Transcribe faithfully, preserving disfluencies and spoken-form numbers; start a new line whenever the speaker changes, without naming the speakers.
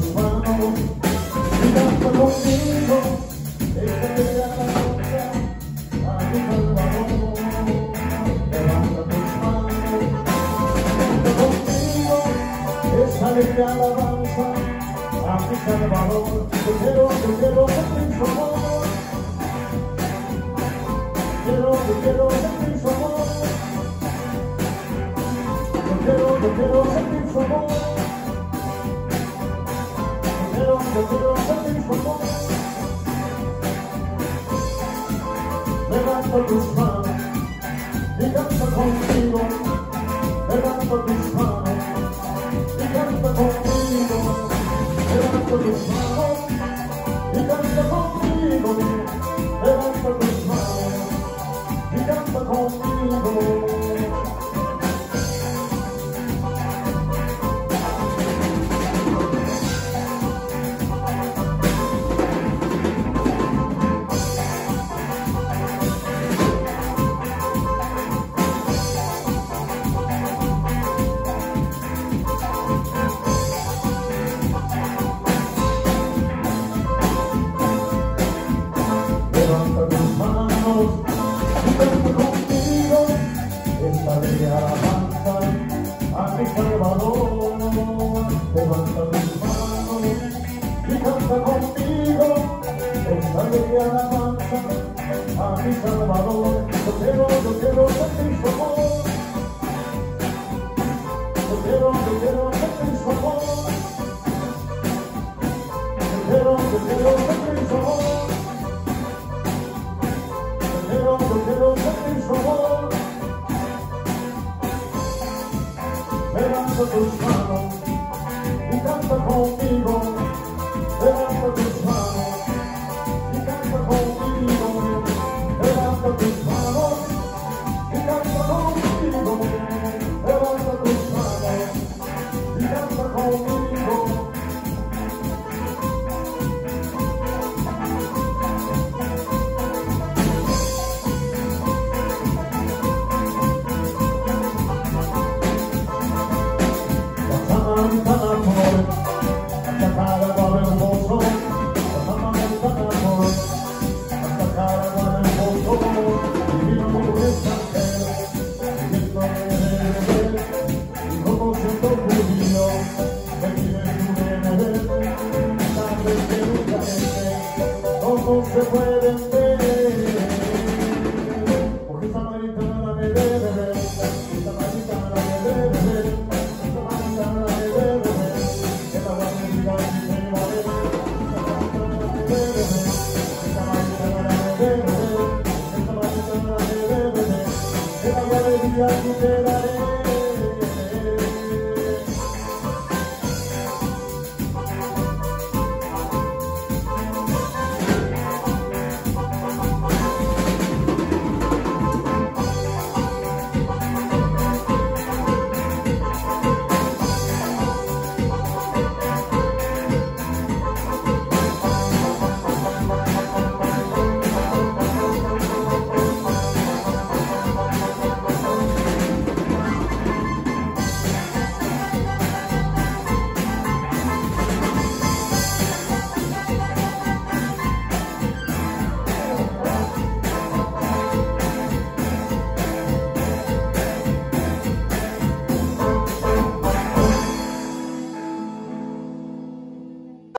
tus manos y canta conmigo esta bella alabanza a mi Salvador. Levanta tus manos, canta conmigo esta alegre alabanza a mi Salvador. Yo quiero, yo quiero sentir su amor, quiero, yo quiero sentir su amor, yo quiero, yo quiero sentir su amor, yo quiero, yo quiero sentir su amor. Levanta tus manos y canta conmigo, levanta tus manos y canta conmigo, levanta tus manos y canta conmigo, levanta tus manos y canta conmigo. Levanta tus manos y canta conmigo esta bella alabanza a mi Salvador. Levanta tus manos y canta conmigo esta bella alabanza a mi Salvador. Yo quiero, yo quiero sentir su amor, yo quiero, yo quiero sentir su amor, yo quiero, yo quiero